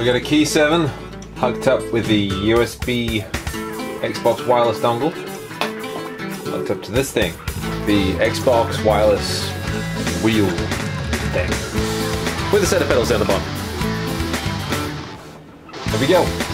We got a Key 7 hooked up with the USB Xbox wireless dongle, hooked up to this thing, the Xbox wireless wheel thing, with a set of pedals down the bottom. There we go.